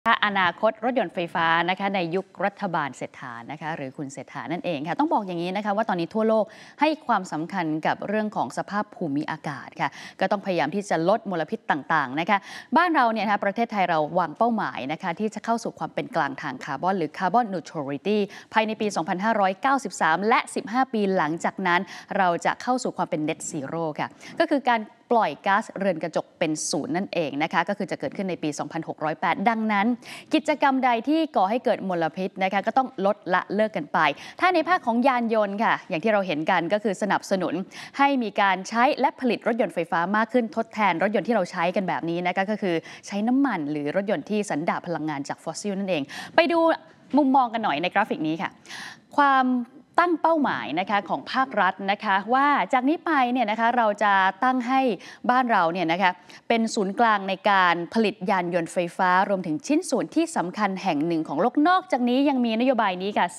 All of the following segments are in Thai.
อนาคตรถยนต์ไฟฟ้านะคะในยุครัฐบาลเศรษฐานะคะหรือคุณเศรษฐานั่นเองค่ะต้องบอกอย่างนี้นะคะว่าตอนนี้ทั่วโลกให้ความสำคัญกับเรื่องของสภาพภูมิอากาศค่ะก็ต้องพยายามที่จะลดมลพิษต่างๆนะคะบ้านเราเนี่ยนะคะประเทศไทยเราวางเป้าหมายนะคะที่จะเข้าสู่ความเป็นกลางทางคาร์บอนหรือ Carbon Neutrality ภายในปี 2593 และ 15 ปีหลังจากนั้นเราจะเข้าสู่ความเป็น Net Zero ค่ะก็คือการปล่อยก๊าซเรือนกระจกเป็นศูนย์นั่นเองนะคะก็คือจะเกิดขึ้นในปี 2608 ดังนั้นกิจกรรมใดที่ก่อให้เกิดมลพิษนะคะก็ต้องลดละเลิกกันไปถ้าในภาคของยานยนต์ค่ะอย่างที่เราเห็นกันก็คือสนับสนุนให้มีการใช้และผลิตรถยนต์ไฟฟ้ามากขึ้นทดแทนรถยนต์ที่เราใช้กันแบบนี้นะคะก็คือใช้น้ำมันหรือรถยนต์ที่สันดาปพลังงานจากฟอสซิลนั่นเองไปดูมุมมองกันหน่อยในกราฟิกนี้ค่ะความตั้งเป้าหมายนะคะของภาครัฐนะคะว่าจากนี้ไปเนี่ยนะคะเราจะตั้งให้บ้านเราเนี่ยนะคะเป็นศูนย์กลางในการผลิตยานยนต์ไฟฟ้ารวมถึงชิ้นส่วนที่สำคัญแห่งหนึ่งของโลกนอกจากนี้ยังมีนโยบายนี้ค่ะ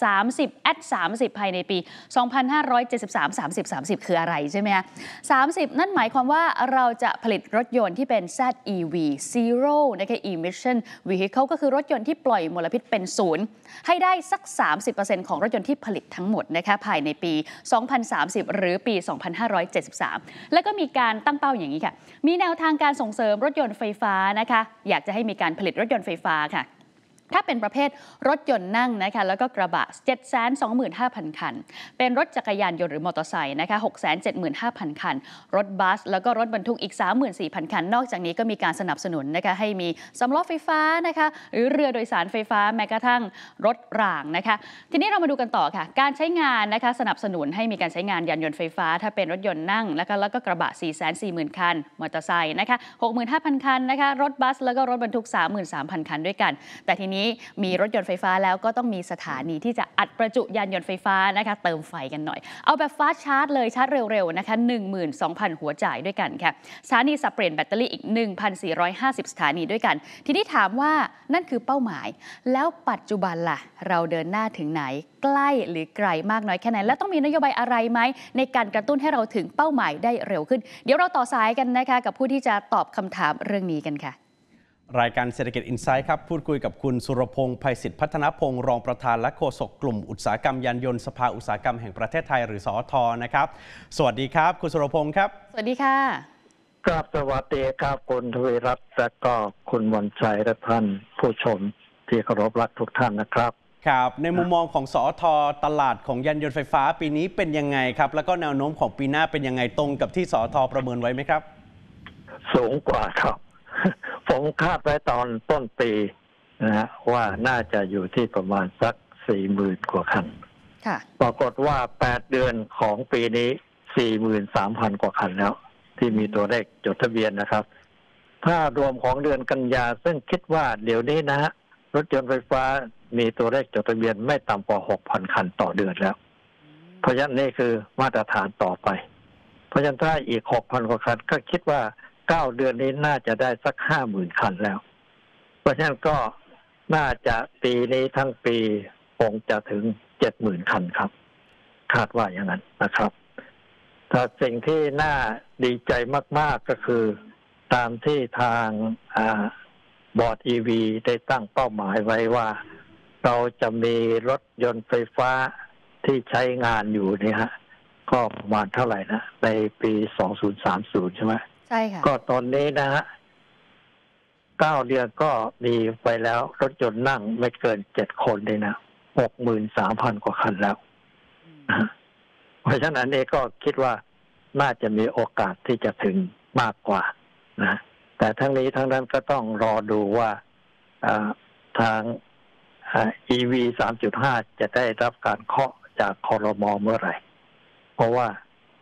30 ภายในปี 2573 30 คืออะไรใช่ไหมคะ30 นั่นหมายความว่าเราจะผลิตรถยนต์ที่เป็น ZEV Zero นะคะ Emission Vehicle ก็คือรถยนต์ที่ปล่อยมลพิษเป็นศูนย์ให้ได้สัก 30% ของรถยนต์ที่ผลิตทั้งหมดนะคะภายในปี 2030 หรือปี 2573 แล้วก็มีการตั้งเป้าอย่างนี้ค่ะมีแนวทางการส่งเสริมรถยนต์ไฟฟ้านะคะอยากจะให้มีการผลิตรถยนต์ไฟฟ้าค่ะถ้าเป็นประเภทรถยนต์นั่งนะคะแล้วก็กระบะ 725,000 คันเป็นรถจักรยานยนต์หรือมอเตอร์ไซค์นะคะ 675,000 คันรถบัสแล้วก็รถบรรทุกอีก 34,000 คันนอกจากนี้ก็มีการสนับสนุนนะคะให้มีสำล้อไฟฟ้านะคะหรือเรือโดยสารไฟฟ้าแม้กระทั่งรถรางนะคะทีนี้เรามาดูกันต่อค่ะการใช้งานนะคะสนับสนุนให้มีการใช้งานยานยนต์ไฟฟ้าถ้าเป็นรถยนต์นั่งนะคะแล้วก็กระบะ 440,000 คันมอเตอร์ไซค์นะคะ 65,000 คันนะคะรถบัสแล้วก็รถบรรทุก 33,000 คันด้วยกันแต่ทีนี้มีรถยนต์ไฟฟ้าแล้วก็ต้องมีสถานีที่จะอัดประจุยานยนต์ไฟฟ้านะคะเติมไฟกันหน่อยเอาแบบฟาสต์ชาร์จเลยชาร์จเร็วๆนะคะ 12,000 หัวจ่ายด้วยกันค่ะสถานีสับเปลี่ยนแบตเตอรี่อีก 1,450 สถานีด้วยกันทีนี้ถามว่านั่นคือเป้าหมายแล้วปัจจุบันล่ะเราเดินหน้าถึงไหนใกล้หรือไกลมากน้อยแค่ไหนและต้องมีนโยบายอะไรไหมในการกระตุ้นให้เราถึงเป้าหมายได้เร็วขึ้นเดี๋ยวเราต่อสายกันนะคะกับผู้ที่จะตอบคำถามเรื่องนี้กันค่ะรายการเศรษฐกิจอินไซด์ครับพูดคุยกับคุณสุรพงษ์ ไพศิษฐ์พัฒนพงษ์รองประธานและโฆษกกลุ่มอุตสาหกรรมยานยนต์สภาอุตสาหกรรมแห่งประเทศไทยหรือสอท.นะครับสวัสดีครับคุณสุรพงษ์ครับสวัสดีค่ะครับสวัสดีครับคุณทวีรัตน์และก็คุณมนชัยและท่านผู้ชมที่เคารพรักทุกท่านนะครับครับในมุมมองของสอท.ตลาดของยานยนต์ไฟฟ้าปีนี้เป็นยังไงครับแล้วก็แนวโน้มของปีหน้าเป็นยังไงตรงกับที่สอท.ประเมินไว้ไหมครับสูงกว่าครับผมคาดไว้ตอนต้นปีนะฮะว่าน่าจะอยู่ที่ประมาณสัก 40,000 กว่าคันปรากฏว่า8เดือนของปีนี้ 43,000 กว่าคันแล้วที่มีตัวเลขจดทะเบียนนะครับถ้ารวมของเดือนกันยาซึ่งคิดว่าเดี๋ยวนี้นะฮะรถยนต์ไฟฟ้ามีตัวเลขจดทะเบียนไม่ต่ำกว่า 6,000 คันต่อเดือนแล้วเพราะฉะนั้นนี่คือมาตรฐานต่อไปเพราะฉะนั้นถ้าอีก 6,000 กว่าคันก็คิดว่า9 เดือนนี้น่าจะได้สัก 50,000 คันแล้วเพราะฉะนั้นก็น่าจะปีนี้ทั้งปีคงจะถึง 70,000 คันครับคาดว่าอย่างนั้นนะครับแต่สิ่งที่น่าดีใจมากๆก็คือตามที่ทางบอร์ด EV ได้ตั้งเป้าหมายไว้ว่าเราจะมีรถยนต์ไฟฟ้าที่ใช้งานอยู่เนี่ยฮะก็ประมาณเท่าไหร่นะในปี 2030 ใช่ไหมใช่ค่ะก็ตอนนี้นะฮะ9 เดือนก็มีไปแล้วรถยนต์นั่งไม่เกิน7 คนเลยนะ 63,000 กว่าคันแล้วเพราะฉะนั้นเองก็คิดว่าน่าจะมีโอกาสที่จะถึงมากกว่านะแต่ทั้งนี้ทั้งนั้นก็ต้องรอดูว่าทางEV 3.5 จะได้รับการเคาะจากครม.เมื่อไหร่เพราะว่า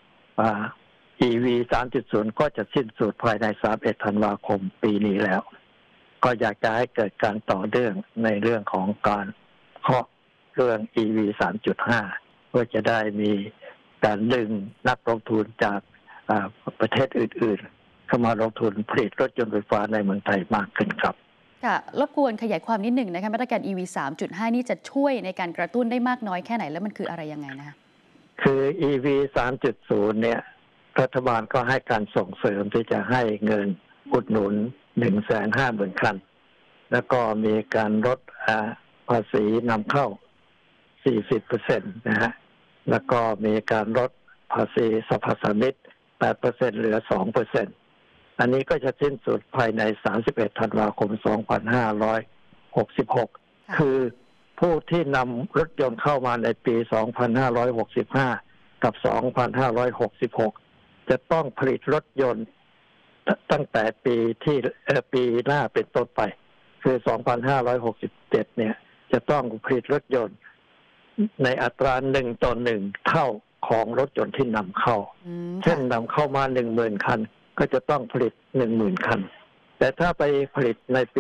EV 3.0 ก็จะสิ้นสุดภายใน31 ธันวาคมปีนี้แล้วก็อยากจะให้เกิดการต่อเนื่องในเรื่องของการเคาะเรื่อง EV 3.5 เพื่อจะได้มีการดึงนักลงทุนจากประเทศอื่นๆเข้ามาลงทุนผลิตรถยนต์ไฟฟ้าในเมืองไทยมากขึ้นครับค่ะรบกวนขยายความนิดหนึ่งนะคะมาตรการ EV 3.5 นี่จะช่วยในการกระตุ้นได้มากน้อยแค่ไหนแล้วมันคืออะไรยังไงนะคะคือ EV 3.0 เนี่ยรัฐบาลก็ให้การส่งเสริมที่จะให้เงินอุดหนุน 150,000 คันแล้วก็มีการลดภาษีนำเข้า 40% นะฮะแล้วก็มีการลดภาษีสรรพสามิต 8% เหลือ 2%อันนี้ก็จะสิ้นสุดภายใน 31 ธันวาคม 2566 คือผู้ที่นำรถยนต์เข้ามาในปี 2565 กับ 2566 จะต้องผลิตรถยนต์ตั้งแต่ปีหน้าเป็นต้นไปคือ 2567 เนี่ยจะต้องผลิตรถยนต์ในอัตรา1:1 เท่าของรถยนต์ที่นำเข้าเช่นนำเข้ามา 10,000 คันก็จะต้องผลิต 10,000 คันแต่ถ้าไปผลิตในปี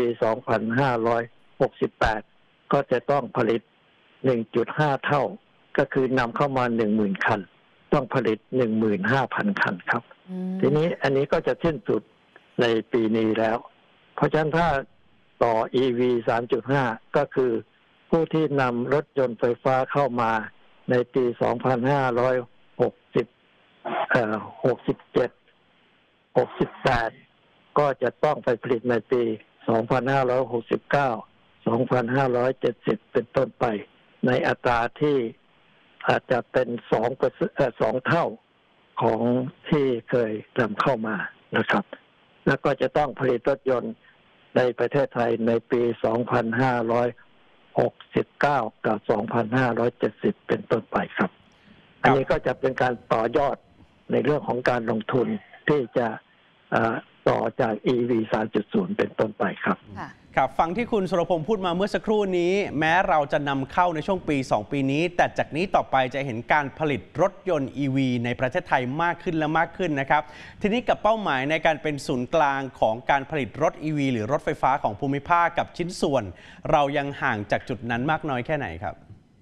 2568 ก็จะต้องผลิต 1.5 เท่าก็คือนำเข้ามา 10,000 คันต้องผลิต 15,000 คันครับทีนี้อันนี้ก็จะสิ้นสุดในปีนี้แล้วเพราะฉะนั้นถ้าต่อ EV 3.5 ก็คือผู้ที่นำรถยนต์ไฟฟ้าเข้ามาในปี 2568 ก็จะต้องไปผลิตในปี 2569 2570 เป็นต้นไปในอัตราที่อาจจะเป็น2 เท่าของที่เคยนำเข้ามานะครับแล้วก็จะต้องผลิตรถยนต์ในประเทศไทยในปี 2569 กับ 2570 เป็นต้นไปครับอันนี้ก็จะเป็นการต่อยอดในเรื่องของการลงทุนที่จะต่อจาก EV 3.0 เป็นต้นไปครับครับฟังที่คุณสุรพงษ์พูดมาเมื่อสักครู่นี้แม้เราจะนำเข้าในช่วงปี 2 ปีนี้แต่จากนี้ต่อไปจะเห็นการผลิตรถยนต์ EV ในประเทศไทยมากขึ้นและมากขึ้นนะครับทีนี้กับเป้าหมายในการเป็นศูนย์กลางของการผลิตรถ EV หรือรถไฟฟ้าของภูมิภาคกับชิ้นส่วนเรายังห่างจากจุดนั้นมากน้อยแค่ไหนครับ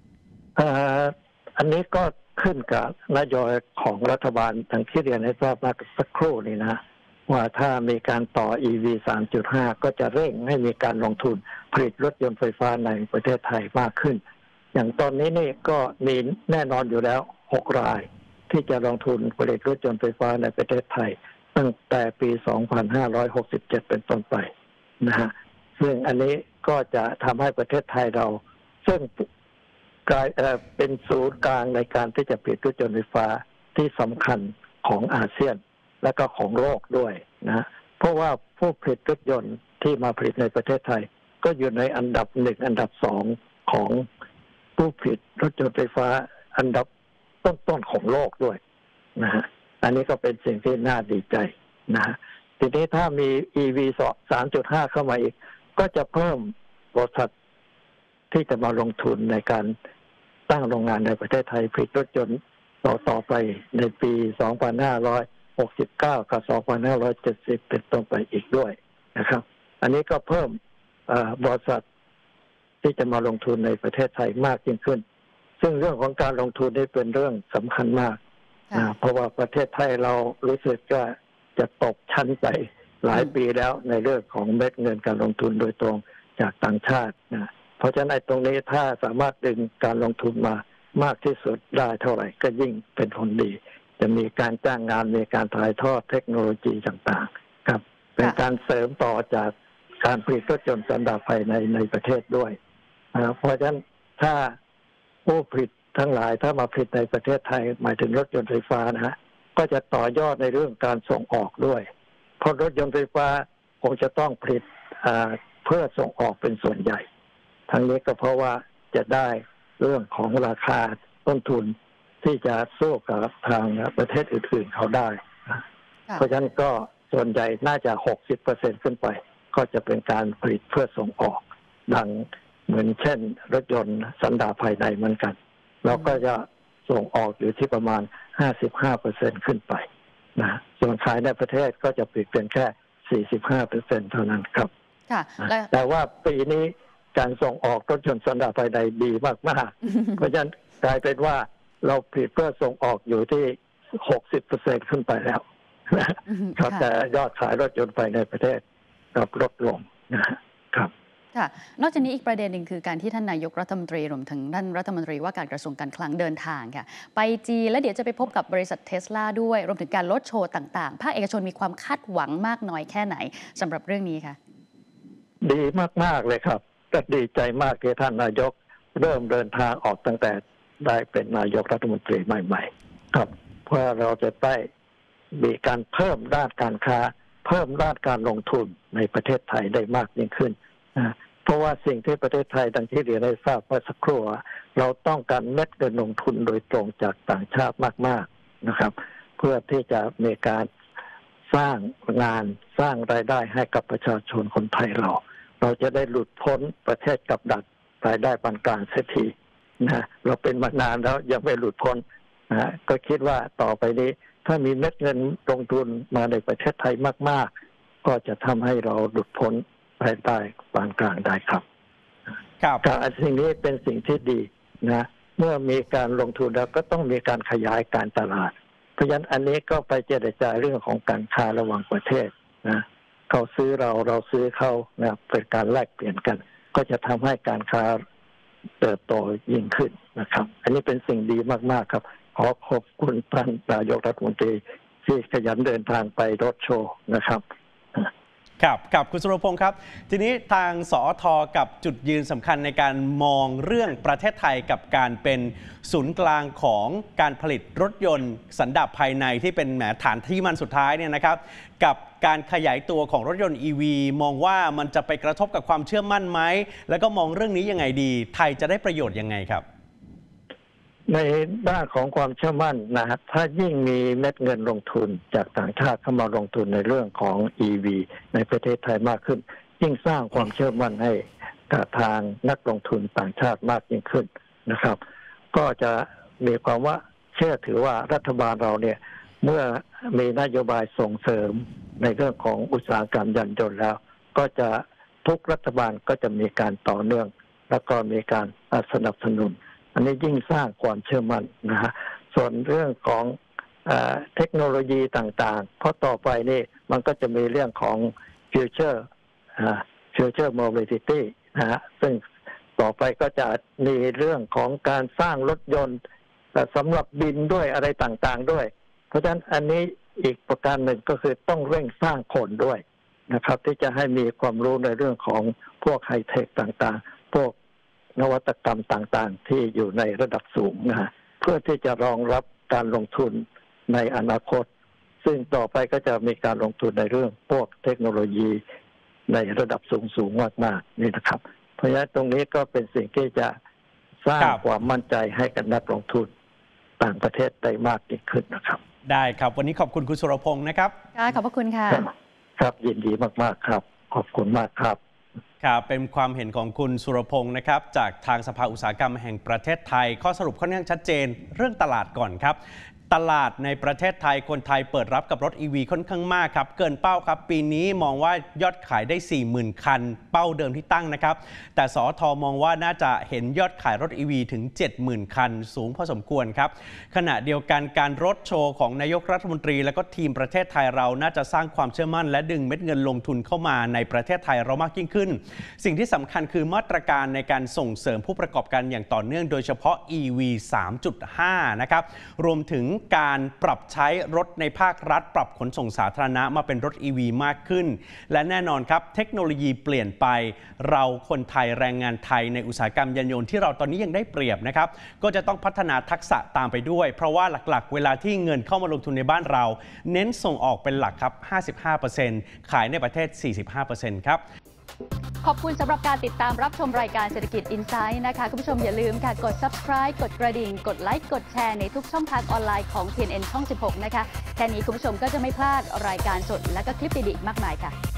อันนี้ก็ขึ้นกับนโยบายของรัฐบาลทางที่เรียนให้ทราบมาสักครู่นี้นะว่าถ้ามีการต่อ EV 3.5 ก็จะเร่งให้มีการลงทุนผลิตรถยนต์ไฟฟ้าในประเทศไทยมากขึ้นอย่างตอนนี้นี่ก็มีแน่นอนอยู่แล้ว6 รายที่จะลงทุนผลิตรถยนต์ไฟฟ้าในประเทศไทยตั้งแต่ปี 2567 เป็นต้นไปนะฮะซึ่งอันนี้ก็จะทำให้ประเทศไทยเราซึ่งกลายเป็นศูนย์กลางในการที่จะผลิตรถยนต์ไฟฟ้าที่สำคัญของอาเซียนและก็ของโลกด้วยนะเพราะว่าผู้ผลิตรถยนต์ที่มาผลิตในประเทศไทยก็อยู่ในอันดับ1อันดับ2ของผู้ผลิตรถยนต์ไฟฟ้าอันดับต้นๆของโลกด้วยนะฮะอันนี้ก็เป็นสิ่งที่น่าดีใจนะฮะทีนี้ถ้ามี EV 3.5 เข้ามาอีกก็จะเพิ่มบริษัทที่จะมาลงทุนในการตั้งโรงงานในประเทศไทยผลิตรถยนต์ต่อไปในปี 2569 กับ 2570 เป็นต้นไปอีกด้วยนะครับอันนี้ก็เพิ่มบริษัทที่จะมาลงทุนในประเทศไทยมากยิ่งขึ้นซึ่งเรื่องของการลงทุนนี่เป็นเรื่องสำคัญมากเพราะว่าประเทศไทยเรารู้สึกว่าจะตกชั้นไปหลายปีแล้วในเรื่องของเม็ดเงินการลงทุนโดยตรงจากต่างชาตินะเพราะฉะนั้นตรงนี้ถ้าสามารถดึงการลงทุนมามากที่สุดได้เท่าไหร่ก็ยิ่งเป็นผลดีจะมีการจ้างงานมีการถ่ายทอดเทคโนโลยีต่างๆครับเป็นการเสริมต่อจากการผลิตรถยนต์สันดาปภายในประเทศด้วยเพราะฉะนั้นถ้าผู้ผลิตทั้งหลายถ้ามาผลิตในประเทศไทยหมายถึงรถยนต์ไฟฟ้านะฮะก็จะต่อยอดในเรื่องการส่งออกด้วยเพราะรถยนต์ไฟฟ้าคงจะต้องผลิตเพื่อส่งออกเป็นส่วนใหญ่ทั้งนี้ก็เพราะว่าจะได้เรื่องของราคาต้นทุนที่จะสู้กับทางประเทศอื่นๆเขาได้เพราะฉะนั้นก็ส่วนใหญ่น่าจะ 60% ขึ้นไปก็จะเป็นการผลิตเพื่อส่งออกดังเหมือนเช่นรถยนต์สันดาปภายในเหมือนกันเราก็จะส่งออกอยู่ที่ประมาณ 55% ขึ้นไปนะส่วนขายในประเทศก็จะผลิตเป็นแค่ 45% เท่านั้นครับแต่ว่าปีนี้การส่งออกรถยนต์สันดาปภายในดีมากๆเพราะฉะนั้นกลายเป็นว่าเราผลิตเพื่อส่งออกอยู่ที่ 60% ขึ้นไปแล้วครับแต่ยอดขายรถยนต์ภายในประเทศกับลดลงนะครับค่ะนอกจากนี้อีกประเด็นหนึ่งคือการที่ท่านนายกรัฐมนตรีรวมถึงท่านรัฐมนตรีว่าการกระทรวงการคลังเดินทางค่ะไปจีนและเดี๋ยวจะไปพบกับบริษัท Tesla ด้วยรวมถึงการรถโชว์ต่างๆภาคเอกชนมีความคาดหวังมากน้อยแค่ไหนสำหรับเรื่องนี้คะดีมากๆเลยครับก็ดีใจมากที่ท่านนายกเริ่มเดินทางออกตั้งแต่ได้เป็นนายกรัฐมนตรีใหม่ๆครับเพื่อเราจะได้มีการเพิ่มด้านการค้าเพิ่มด้านการลงทุนในประเทศไทยได้มากยิ่งขึ้นเพราะว่าสิ่งที่ประเทศไทยดังที่เรียนได้ทราบเมื่อสักครู่เราต้องการเม็ดเงินลงทุนโดยตรงจากต่างชาติมากๆนะครับเพื่อที่จะมีการสร้างงานสร้างรายได้ให้กับประชาชนคนไทยเราจะได้หลุดพ้นประเทศกับดักรายได้ปานกลางเสียทีนะเราเป็นมานานแล้วยังไม่หลุดพ้นนะก็คิดว่าต่อไปนี้ถ้ามีเม็ดเงินลงทุนมาในประเทศไทยมากๆก็จะทำให้เราหลุดพ้นรายได้ปานกลางได้ครับการสิ่งนี้เป็นสิ่งที่ดีนะเมื่อมีการลงทุนแล้วก็ต้องมีการขยายการตลาดเพราะฉะนั้นอันนี้ก็ไปเจรจาเรื่องของการค้าระหว่างประเทศนะเขาซื้อเราซื้อเขานะเป็นการแลกเปลี่ยนกันก็จะทำให้การค้าเติบโตยิ่งขึ้นนะครับอันนี้เป็นสิ่งดีมากๆครับขอขอบคุณท่านนายกรัฐมนตรีที่ขยันเดินทางไปรถโชว์นะครับครับคุณสุรพงศ์ครับทีนี้ทางสอท.กับจุดยืนสำคัญในการมองเรื่องประเทศไทยกับการเป็นศูนย์กลางของการผลิตรถยนต์สันดาปภายในที่เป็นฐานที่มันสุดท้ายเนี่ยนะครับกับการขยายตัวของรถยนต์ EV มองว่ามันจะไปกระทบกับความเชื่อมั่นไหมแล้วก็มองเรื่องนี้ยังไงดีไทยจะได้ประโยชน์ยังไงครับในด้านของความเชื่อมั่นนะครับถ้ายิ่งมีเม็ดเงินลงทุนจากต่างชาติเข้ามาลงทุนในเรื่องของ EV ในประเทศไทยมากขึ้นยิ่งสร้างความเชื่อมั่นให้กับทางนักลงทุนต่างชาติมากยิ่งขึ้นนะครับก็จะมีความว่าเชื่อถือว่ารัฐบาลเราเนี่ยเมื่อมีนโยบายส่งเสริมในเรื่องของอุตสาหกรรมยานยนต์แล้วก็จะทุกรัฐบาลก็จะมีการต่อเนื่องแล้วก็มีการสนับสนุนอันนี้ยิ่งสร้างความเชื่อมั่นนะฮะส่วนเรื่องของเทคโนโลยีต่างๆเพราะต่อไปนี่มันก็จะมีเรื่องของ future mobility นะฮะซึ่งต่อไปก็จะมีเรื่องของการสร้างรถยนต์สำหรับบินด้วยอะไรต่างๆด้วยเพราะฉะนั้นอันนี้อีกประการหนึ่งก็คือต้องเร่งสร้างคนด้วยนะครับที่จะให้มีความรู้ในเรื่องของพวกไฮเทคต่างๆพวกนวัตกรรมต่างๆที่อยู่ในระดับสูงนะฮะเพื่อที่จะรองรับการลงทุนในอนาคตซึ่งต่อไปก็จะมีการลงทุนในเรื่องพวกเทคโนโลยีในระดับสูงมากๆนี่นะครับเพราะฉะนั้นตรงนี้ก็เป็นสิ่งที่จะสร้างความมั่นใจให้กับนักลงทุนต่างประเทศได้มากยิ่งขึ้นนะครับได้ครับวันนี้ขอบคุณคุณสุรพงศ์นะครับขอบพระคุณค่ะครับยินดีมากๆครับขอบคุณมากครับครับเป็นความเห็นของคุณสุรพงศ์นะครับจากทางสภาอุตสาหกรรมแห่งประเทศไทยข้อสรุปค่อนข้างชัดเจนเรื่องตลาดก่อนครับตลาดในประเทศไทยคนไทยเปิดรับกับรถ EV ค่อนข้างมากครับเกินเป้าครับปีนี้มองว่ายอดขายได้ 40,000 คันเป้าเดิมที่ตั้งนะครับแต่สอท.มองว่าน่าจะเห็นยอดขายรถ EV ถึง 70,000 คันสูงพอสมควรครับขณะเดียวกันการรถโชว์ของนายกรัฐมนตรีและก็ทีมประเทศไทยเราน่าจะสร้างความเชื่อมั่นและดึงเม็ดเงินลงทุนเข้ามาในประเทศไทยเรามากยิ่งขึ้นสิ่งที่สำคัญคือมาตรการในการส่งเสริมผู้ประกอบการอย่างต่อเนื่องโดยเฉพาะ EV 3.5 นะครับรวมถึงการปรับใช้รถในภาครัฐปรับขนส่งสาธารณะมาเป็นรถ EV มากขึ้นและแน่นอนครับเทคโนโลยีเปลี่ยนไปเราคนไทยแรงงานไทยในอุตสาหกรรมยานยนต์ที่เราตอนนี้ยังได้เปรียบนะครับก็จะต้องพัฒนาทักษะตามไปด้วยเพราะว่าหลักๆเวลาที่เงินเข้ามาลงทุนในบ้านเราเน้นส่งออกเป็นหลักครับ 55% ขายในประเทศ 45% ครับขอบคุณสำหรับการติดตามรับชมรายการเศรษฐกิจ Insight นะคะคุณผู้ชมอย่าลืมค่ะกด Subscribe กดกระดิ่งกดไลค์กดแชร์ในทุกช่องทางออนไลน์ของ TNN ช่อง 16 นะคะแค่นี้คุณผู้ชมก็จะไม่พลาดรายการสดและก็คลิปดีๆมากมายค่ะ